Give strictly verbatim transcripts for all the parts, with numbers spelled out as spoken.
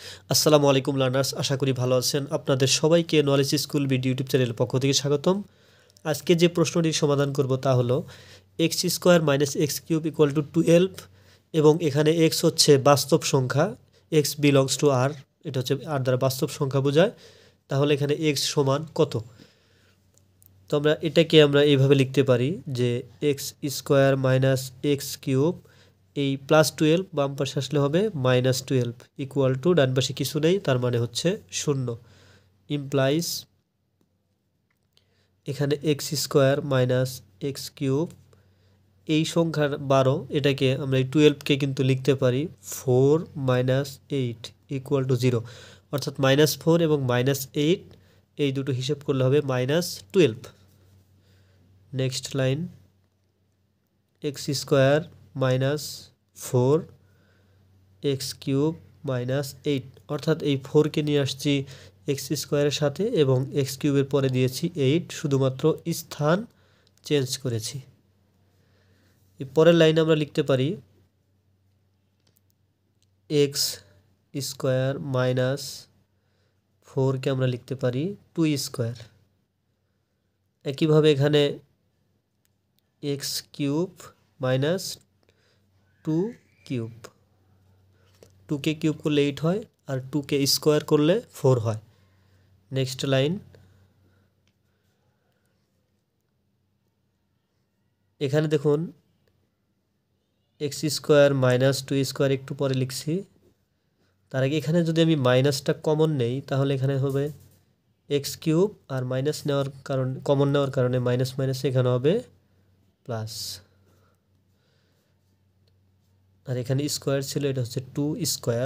আসসালামু আলাইকুম লার্নার্স, আশা করি ভালো আছেন। আপনাদের সবাইকে নলেজ স্কুল বিডি ইউটিউব চ্যানেলের পক্ষ থেকে স্বাগতম। আজকে যে প্রশ্নটির সমাধান করব তা হলো x square minus x cube equal to twelve, এবং এখানে এক্স হচ্ছে বাস্তব সংখ্যা, এক্স বিলংস টু আর, এটা হচ্ছে আর দ্বারা বাস্তব সংখ্যা বোঝায়। তাহলে এখানে এক্স সমান কত? তো আমরা এটাকে আমরা এইভাবে লিখতে পারি যে x square minus x cube, এই প্লাস টুয়েলভ বাম পাশে আসলে হবে মাইনাস টুয়েলভ, ইকুয়াল টু ডান পাশে কিছু নেই, তার মানে হচ্ছে শূন্য। ইমপ্লাইজ এখানে x square minus x cube, এই সংখ্যার বারো, এটাকে আমরা এই টুয়েলভকে কিন্তু লিখতে পারি four minus eight equal to zero, অর্থাৎ মাইনাস ফোর এবং মাইনাস এইট এই দুটো হিসেব করলে হবে minus twelve. Next line x square minus four x cube minus eight, অর্থাৎ এই ফোরকে নিয়ে আসছি এক্স স্কোয়ারের সাথে এবং এক্স কিউবের পরে দিয়েছি এইট, শুধুমাত্র স্থান চেঞ্জ করেছি। এই পরের লাইনে আমরা লিখতে পারি এক্স স্কোয়ার মাইনাস ফোরকে আমরা লিখতে পারি টু স্কোয়ার। একইভাবে এখানে x cube minus two cube, টুকে কিউব করলে এইট হয় আর টুকে স্কোয়ার করলে ফোর হয়। নেক্সট লাইন এখানে দেখুন x square minus two square একটু পরে লিখছি, তার আগে এখানে যদি আমি মাইনাসটা কমন নেই তাহলে এখানে হবে এক্স কিউব, আর মাইনাস নেওয়ার কারণ কমন নেওয়ার কারণে মাইনাস মাইনাস এখানে হবে প্লাস, আর এখানে স্কোয়ার ছিল, এটা হচ্ছে টু স্কোয়ার,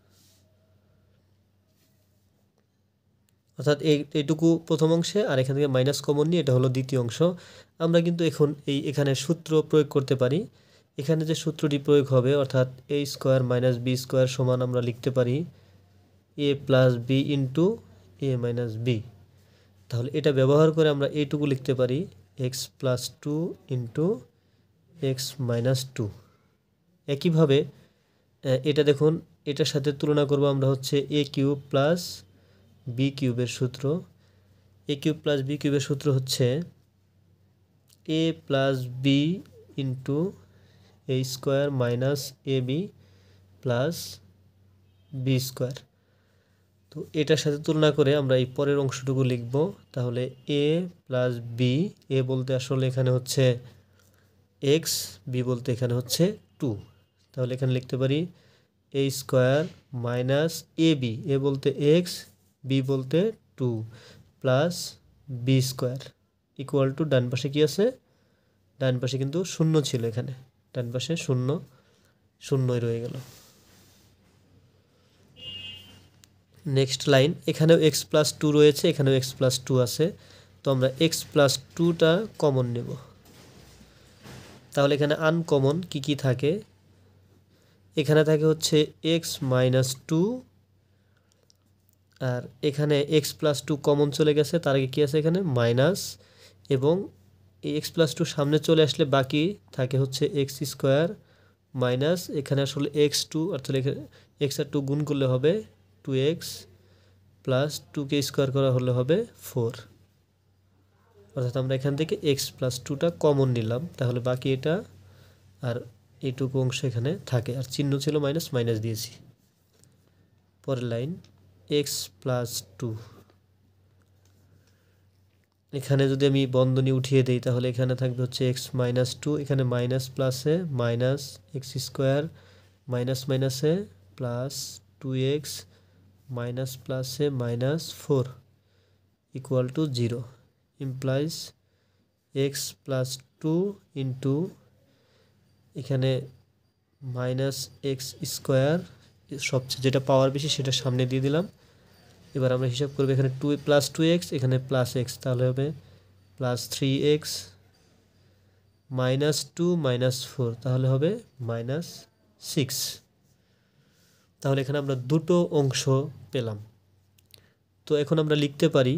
অর্থাৎ এই এইটুকু প্রথম অংশে, আর এখান থেকে মাইনাস কমন নিয়ে এটা হলো দ্বিতীয় অংশ। আমরা কিন্তু এখন এই এখানে সূত্র প্রয়োগ করতে পারি। এখানে যে সূত্রটি প্রয়োগ হবে, অর্থাৎ A square minus B square সমান আমরা লিখতে পারি A plus B into A minus B. তাহলে এটা ব্যবহার করে আমরা এইটুকু লিখতে পারি x plus two into x minus two. একইভাবে এটা দেখুন, এটার সাথে তুলনা করব আমরা হচ্ছে এ কিউব প্লাস বি কিউবের সূত্র। এ কিউব প্লাস বি কিউবের সূত্র হচ্ছে A plus B into A square minus A B plus B square. তো এটার সাথে তুলনা করে আমরা এই পরের অংশটুকু লিখব। তাহলে এ প্লাস বি, এ বলতে আসলে এখানে হচ্ছে এক্স, বি বলতে এখানে হচ্ছে টু। তাহলে এখানে লিখতে পারি A square minus A B, A বলতে এক্স, বি বলতে two, plus B square equal to ডান পাশে কী আছে? ডান পাশে কিন্তু শূন্য ছিল, এখানে ডান পাশে শূন্য, শূন্যই রয়ে গেল। নেক্সট লাইন এখানেও এক্স প্লাস টু রয়েছে, এখানেও এক্স প্লাস টু আছে, তো আমরা এক্স প্লাস টুটা কমন নেব। তাহলে এখানে আনকমন কি কি থাকে? এখানে থাকে হচ্ছে এক্স মাইনাস টু, আর এখানে এক্স প্লাস টু কমন চলে গেছে, তার আগে কী আছে এখানে মাইনাস, এবং এই এক্স প্লাস টু সামনে চলে আসলে বাকি থাকে হচ্ছে এক্স স্কোয়ার মাইনাস, এখানে আসলে এক্স টু, অর্থাৎ এক্স আর টু গুণ করলে হবে টু এক্স প্লাস টুকে স্কোয়ার করা হলে হবে ফোর, অর্থাৎ আমরা এখান থেকে এক্স প্লাস টুটা কমন নিলাম, তাহলে বাকি এটা আর এইটুকু অংশ এখানে থাকে, আর চিহ্ন ছিল মাইনাস, মাইনাস দিয়েছি। পরের লাইন এক্স প্লাস টু, এখানে যদি আমি বন্ধনী উঠিয়ে দিই তাহলে এখানে থাকবে হচ্ছে এক্স মাইনাস টু, এখানে মাইনাস প্লাসে মাইনাস এক্স স্কোয়ার মাইনাস মাইনাসে প্লাস টু এক্স মাইনাস প্লাসে minus four equal to zero. Implies x plus two into এখানে মাইনাস এক্স স্কোয়ার, সবচেয়ে যেটা পাওয়ার বেশি সেটা সামনে দিয়ে দিলাম। এবার আমরা হিসাব করব, এখানে টু প্লাস টু এক্স, এখানে প্লাস এক্স, তাহলে হবে plus three x minus two minus four, তাহলে হবে মাইনাস সিক্স। তাহলে এখানে আমরা দুটো অংশ পেলাম। তো এখন আমরা লিখতে পারি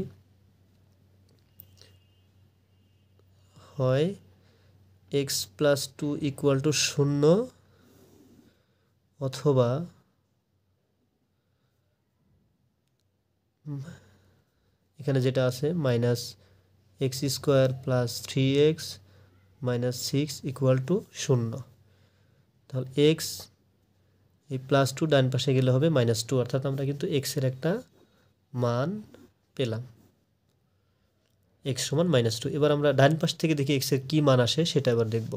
হয় x plus two equal to শূন্য, অথবা এখানে যেটা আছে minus x square plus three x minus six equal to শূন্য। তাহলে এক্স এই প্লাস টু ডান পাশে গেলে হবে মাইনাস টু, অর্থাৎ আমরা কিন্তু এক্সের একটা মান পেলাম, এক্স সমান মাইনাস টু। এবার আমরা ডান পাশ থেকে দেখি এক্সের কী মান আসে সেটা এবার দেখব।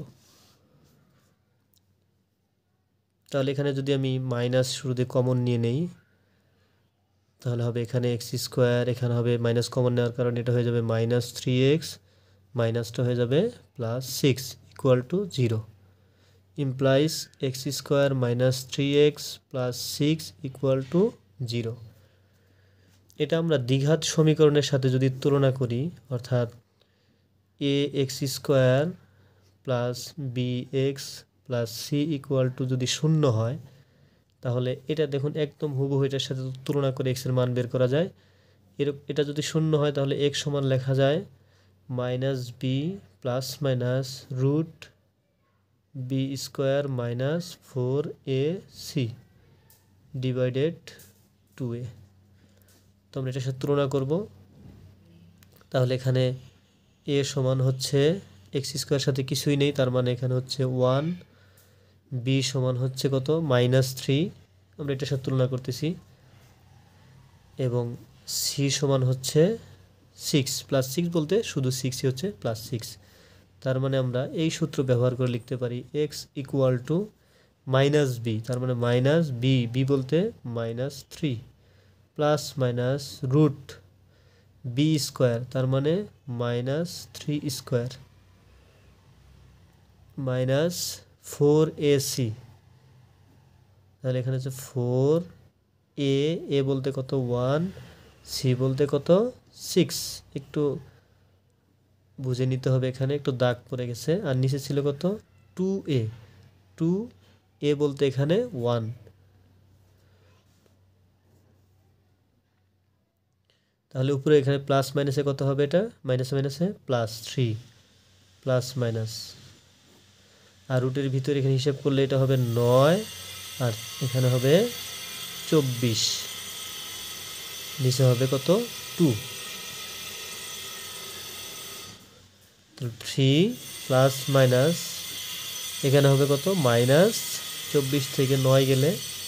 তাহলে এখানে যদি আমি মাইনাস শুরুতে কমন নিয়ে নেই তাহলে হবে এখানে এক্স স্কোয়ার, এখানে হবে মাইনাস কমন নেওয়ার কারণে এটা হয়ে যাবে মাইনাস থ্রি এক্স, মাইনাসটা হয়ে যাবে plus six equal to zero, implies x square minus three x plus six equal to zero. এটা আমরা দ্বিঘাত সমীকরণের সাথে যদি তুলনা করি, অর্থাৎ A x square plus B x plus C equal to যদি শূন্য হয় তাহলে এটা দেখুন একদম হুবহু এটার সাথে তুলনা করে এক্সের মান বের করা যায়। এর এটা যদি শূন্য হয় তাহলে এক্স সমান লেখা যায় minus B plus minus root B square minus four A C divided by two. A আমরা এটার সাথে তুলনা করব। তাহলে এখানে এ সমান হচ্ছে এক্স স্কোয়ার সাথে কিছুই নেই, তার মানে এখানে হচ্ছে ওয়ান, বি সমান হচ্ছে কত মাইনাস থ্রি, আমরা এটার সাথে তুলনা করতেছি, এবং সি সমান হচ্ছে সিক্স, প্লাস সিক্স বলতে শুধু সিক্সই হচ্ছে প্লাস সিক্স। তার মানে আমরা এই সূত্র ব্যবহার করে লিখতে পারি x equal to minus B, তার মানে মাইনাস বি, বি বলতে minus three, plus minus root B square, তার মানে minus three square, minus four A C. তাহলে এখানে হচ্ছে ফোর এ, এ বলতে কত ওয়ান, সি বলতে কত সিক্স, একটু বুঝে নিতে হবে, এখানে একটু দাগ পড়ে গেছে, আর নিচে ছিল কত টু এ, টু এ বলতে এখানে ওয়ান। তাহলে উপরে এখানে প্লাস মাইনাসে কত হবে, এটা মাইনাসে মাইনাসে প্লাস থ্রি, প্লাস মাইনাস, আর রুটের ভিতরে এখানে হিসাব করলে এটা হবে নয়, আর এখানে হবে চব্বিশ, নিচে হবে কত টু, থ্রি প্লাস মাইনাস এখানে হবে কত মাইনাস চব্বিশ থেকে নয় গেলে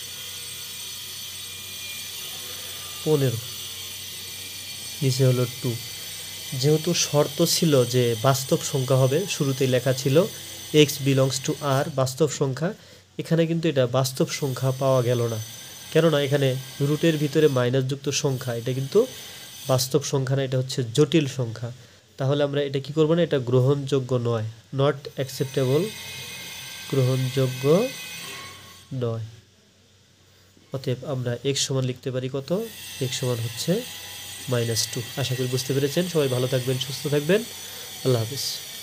পনেরো, নিচে হলো টু। যেহেতু শর্ত ছিল যে বাস্তব সংখ্যা হবে, শুরুতেই লেখা ছিল এক্স বিলংস টু আর বাস্তব সংখ্যা, এখানে কিন্তু এটা বাস্তব সংখ্যা পাওয়া গেল না, কেননা এখানে রুটের ভিতরে মাইনাস যুক্ত সংখ্যা, এটা কিন্তু বাস্তব সংখ্যা না, এটা হচ্ছে জটিল সংখ্যা। তাহলে আমরা এটা কি করব না, এটা গ্রহণযোগ্য নয়, নট অ্যাকসেপ্টেবল, গ্রহণযোগ্য নয়। অতএব আমরা এক্স সমান লিখতে পারি কত, এক্স সমান হচ্ছে মাইনাস টু। আশা করি বুঝতে পেরেছেন। সবাই ভালো থাকবেন, সুস্থ থাকবেন, আল্লাহ হাফিজ।